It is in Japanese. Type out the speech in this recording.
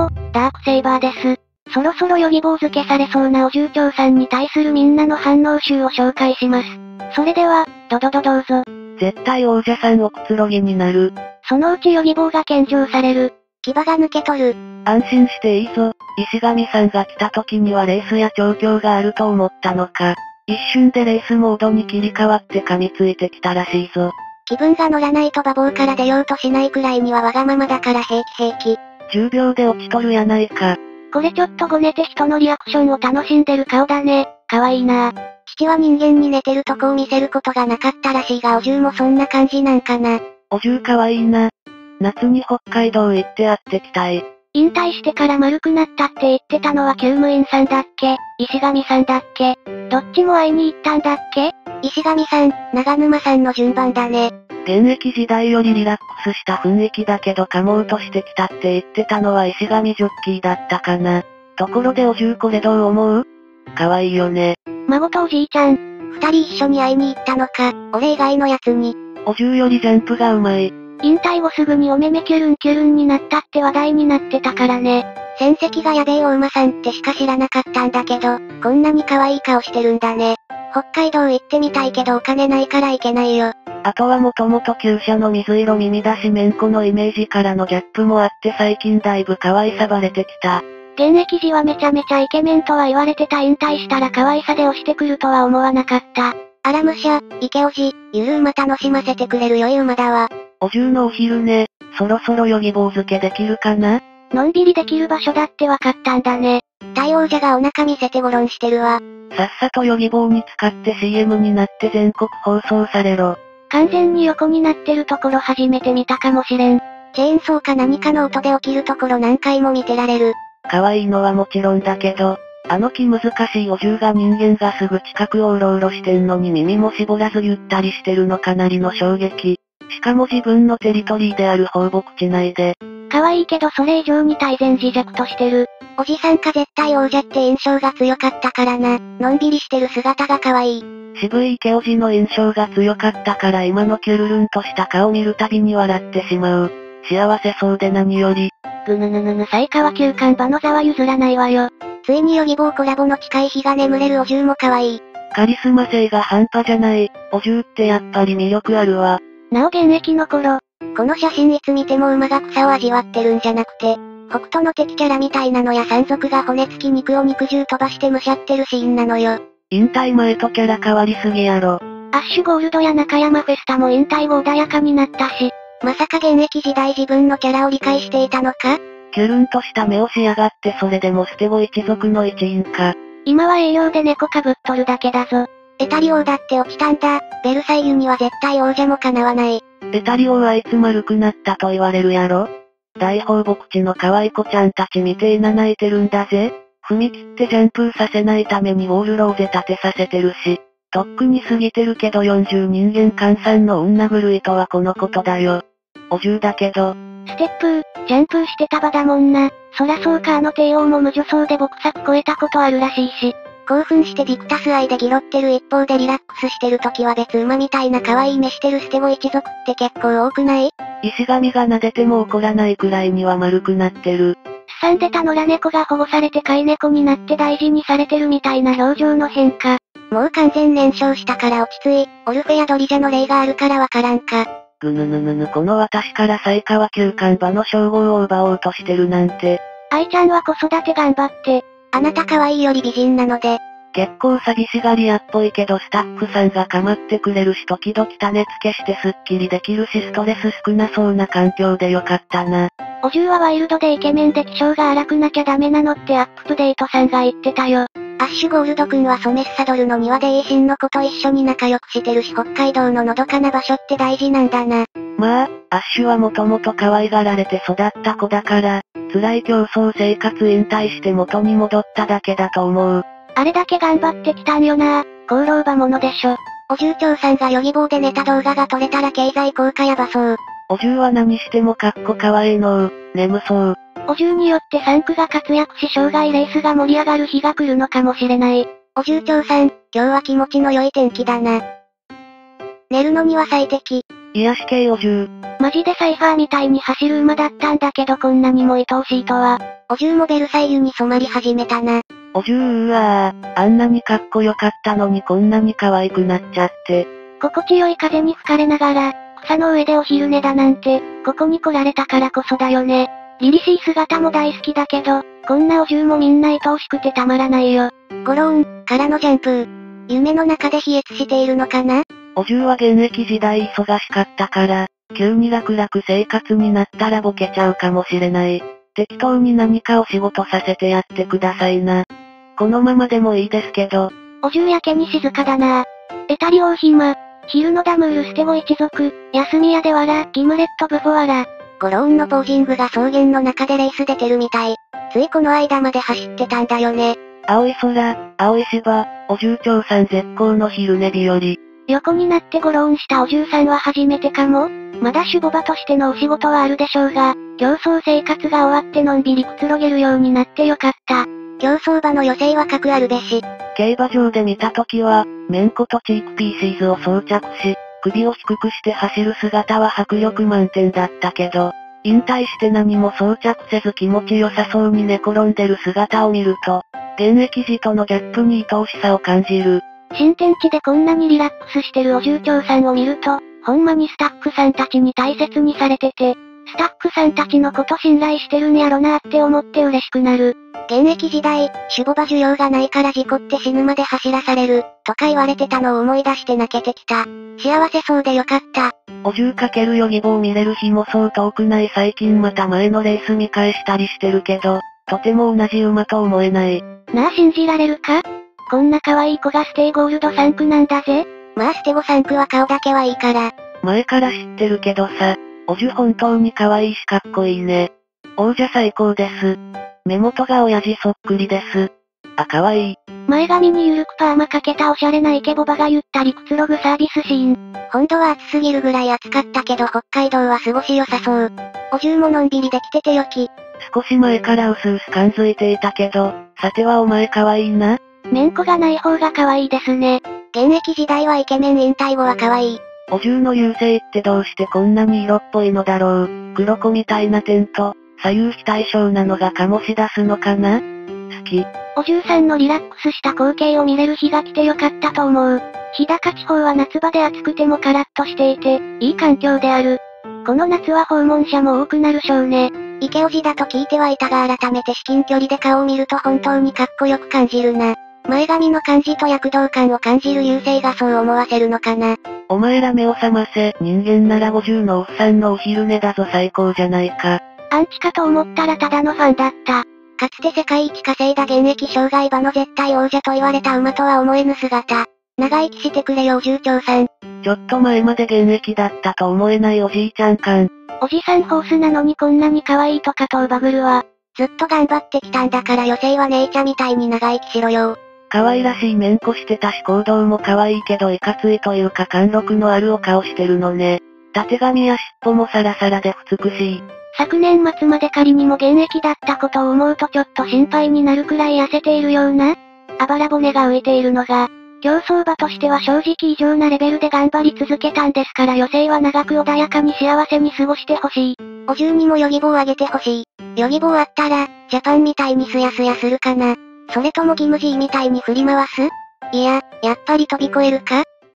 も、ダークセイバーです。そろそろヨギボー付けされそうなお重長さんに対するみんなの反応集を紹介します。それでは、どうぞ。 絶対王者さんおくつろぎになる。 そのうちヨギボーが献上される。 牙が抜けとる。 安心していいぞ。石神さんが来た時にはレースや調教があると思ったのか。一瞬でレースモードに切り替わって噛みついてきたらしいぞ。 気分が乗らないと馬房から出ようとしないくらいにはわがままだから平気。 10秒で落ちとるやないか。 これちょっとごねて人のリアクションを楽しんでる顔だね。かわいいな。 父は人間に寝てるとこを見せることがなかったらしいがお重もそんな感じなんかな。 お重かわいいな。夏に北海道行って会ってきたい。 引退してから丸くなったって言ってたのは厩務員さんだっけ？石神さんだっけ？どっちも会いに行ったんだっけ？ 石神さん、長沼さんの順番だね。 現役時代よりリラックスした雰囲気だけど噛もうとしてきたって言ってたのは石神ジョッキーだったかな。ところでお重これどう思う？かわいいよね。 孫とおじいちゃん。 二人一緒に会いに行ったのか、俺以外のやつに。 お重よりジャンプがうまい。 引退後すぐにお目目キュルンになったって話題になってたからね。 戦績がやべえお馬さんってしか知らなかったんだけど、こんなに可愛い顔してるんだね。北海道行ってみたいけどお金ないから行けないよ。 あとはもともと厩舎の水色耳だしめんこのイメージからのギャップもあって最近だいぶ可愛さバレてきた。 現役時はめちゃめちゃイケメンとは言われてた引退したら可愛さで押してくるとは思わなかった。 あらむしゃ、池おじ、ゆる馬楽しませてくれる良い馬だわ。 お重のお昼ね、そろそろヨギボー付けできるかな？ のんびりできる場所だってわかったんだね。 大王者がお腹見せてゴロンしてるわ。 さっさとヨギボーに使って CM になって全国放送されろ。 完全に横になってるところ初めて見たかもしれん。 チェーンソーか何かの音で起きるところ何回も見てられる。 可愛いのはもちろんだけど、あの気難しいお重が人間がすぐ近くをうろうろしてんのに耳も絞らずゆったりしてるのかなりの衝撃。しかも自分のテリトリーである放牧地内で。 可愛いけどそれ以上に大前自弱としてる。 おじさんか絶対王者って印象が強かったからな。のんびりしてる姿が可愛い。 渋い池おじの印象が強かったから今のキュルルンとした顔見るたびに笑ってしまう。幸せそうで何より。 ぐぬぬぬぬ才川旧館場の座は譲らないわよ。 ついにヨギボーコラボの近い日が眠れるお重も可愛い。 カリスマ性が半端じゃない。お重ってやっぱり魅力あるわ。 なお現役の頃。 この写真いつ見ても馬が草を味わってるんじゃなくて、北斗の敵キャラみたいなのや山賊が骨付き肉を肉汁飛ばしてむしゃってるシーンなのよ。 引退前とキャラ変わりすぎやろ。 アッシュゴールドや中山フェスタも引退後穏やかになったし。 まさか現役時代自分のキャラを理解していたのか？ キュルンとした目をしやがってそれでもステゴ一族の一員か。 今は栄養で猫かぶっとるだけだぞ。 エタリ王だって落ちたんだ。ベルサイユには絶対王者も叶わない。 エタリ王あいつ丸くなったと言われるやろ。大放牧地の可愛い子ちゃんたちみてえな泣いてるんだぜ。踏み切ってジャンプさせないためにウォールローゼ立てさせてるし。とっくに過ぎてるけど40人間換算の女狂いとはこのことだよ。お重だけど。 ステップー、ジャンプーしてた場だもんな。そらそうか帝王も無女装で牧作超えたことあるらしいし。 興奮してディクタス愛でギロってる一方でリラックスしてる時は別馬みたいな可愛い目してるステゴ一族って結構多くない？ 石神が撫でても怒らないくらいには丸くなってる。 すさんでた野良猫が保護されて飼い猫になって大事にされてるみたいな表情の変化。 もう完全燃焼したから落ち着い、オルフェやドリジャの例があるからわからんか。 ぐぬぬぬぬこの私から才川旧館場の称号を奪おうとしてるなんて。 愛ちゃんは子育て頑張って。 あなた可愛いより美人なので。 結構寂しがり屋っぽいけどスタッフさんが構ってくれるし時々種付けしてスッキリできるしストレス少なそうな環境でよかったな。 お重はワイルドでイケメンで気性が荒くなきゃダメなのってアップデートさんが言ってたよ。 アッシュゴールドくんはソメスサドルの庭でイーシンの子と一緒に仲良くしてるし北海道ののどかな場所って大事なんだな。 まあ、アッシュはもともと可愛がられて育った子だから、辛い競争生活引退して元に戻っただけだと思う。 あれだけ頑張ってきたんよな。功労馬物でしょ。 お重長さんがヨギボーで寝た動画が撮れたら経済効果やばそう。 お重は何してもかっこ可愛いの眠そう。 お重によって3区が活躍し生涯レースが盛り上がる日が来るのかもしれない。 お重長さん、今日は気持ちの良い天気だな。寝るのには最適。 癒し系お重。 マジでサイファーみたいに走る馬だったんだけどこんなにも愛おしいとは。 お重もベルサイユに染まり始めたな。 お重あんなにかっこよかったのにこんなに可愛くなっちゃって。 心地よい風に吹かれながら、草の上でお昼寝だなんて、ここに来られたからこそだよね。凛々しい姿も大好きだけど、こんなお重もみんな愛おしくてたまらないよ。 ゴローン、からのジャンプ。夢の中で飛躍しているのかな？ お重は現役時代忙しかったから、急に楽々生活になったらボケちゃうかもしれない。適当に何かお仕事させてやってくださいな。このままでもいいですけど。 お重やけに静かだな。エタリオーヒマ、ヒルノダムールステゴ一族、休み屋でわら、ギムレットブフォアラ。 ゴローンのポージングが草原の中でレース出てるみたい。ついこの間まで走ってたんだよね。 青い空、青い芝、お重長さん絶好の昼寝日和。 横になってゴローンしたお重さんは初めてかも？まだシュボバとしてのお仕事はあるでしょうが、競争生活が終わってのんびりくつろげるようになってよかった。 競走馬の余生は格あるべし。 競馬場で見た時は、メンコとチークピーシーズを装着し、首を低くして走る姿は迫力満点だったけど、引退して何も装着せず気持ちよさそうに寝転んでる姿を見ると、現役時とのギャップに愛おしさを感じる。 新天地でこんなにリラックスしてるお重長さんを見ると、ほんまにスタッフさんたちに大切にされてて、スタッフさんたちのこと信頼してるんやろなって思って嬉しくなる。 現役時代、シュボバ需要がないから事故って死ぬまで走らされる、とか言われてたのを思い出して泣けてきた。幸せそうでよかった。 お重×ヨギボを見れる日もそう遠くない最近また前のレース見返したりしてるけど、とても同じ馬と思えない。 なあ信じられるか？こんな可愛い子がステイゴールド3区なんだぜ。 まあステゴ3区は顔だけはいいから。 前から知ってるけどさ、お重本当に可愛いしかっこいいね。王者最高です。目元が親父そっくりです。あ、可愛い。 前髪にゆるくパーマかけたおしゃれなイケボバがゆったりくつろぐサービスシーン。 本土は暑すぎるぐらい暑かったけど北海道は過ごし良さそう。お重ものんびりできててよき。 少し前からうすうす感づいていたけど、さてはお前可愛いな。 めんこがない方が可愛いですね。 現役時代はイケメン引退後は可愛い。 お重の優勢ってどうしてこんなに色っぽいのだろう。黒子みたいな点と、左右非対称なのが醸し出すのかな？好き。 お重さんのリラックスした光景を見れる日が来てよかったと思う。日高地方は夏場で暑くてもカラッとしていて、いい環境である。この夏は訪問者も多くなるしょうね。 イケオジだと聞いてはいたが改めて至近距離で顔を見ると本当にかっこよく感じるな。前髪の感じと躍動感を感じる優勢がそう思わせるのかな。 お前ら目を覚ませ、人間なら50のおっさんのお昼寝だぞ最高じゃないか。 アンチかと思ったらただのファンだった。 かつて世界一稼いだ現役障害馬の絶対王者と言われた馬とは思えぬ姿。長生きしてくれよお重長さん。 ちょっと前まで現役だったと思えないおじいちゃん感。 おじさんホースなのにこんなに可愛いとかとバグるわ。 ずっと頑張ってきたんだから余生は姉ちゃんみたいに長生きしろよ。 可愛らしい面こしてたし行動も可愛いけどいかついというか貫禄のあるお顔してるのね。縦髪や尻尾もサラサラで美しい。 昨年末まで仮にも現役だったことを思うとちょっと心配になるくらい痩せているような。あばら骨が浮いているのが、競走馬としては正直異常なレベルで頑張り続けたんですから余生は長く穏やかに幸せに過ごしてほしい。 お重にもヨギボーあげてほしい。ヨギボーあったら、ジャパンみたいにスヤスヤするかな。それともギムジーみたいに振り回す？いや、やっぱり飛び越えるか？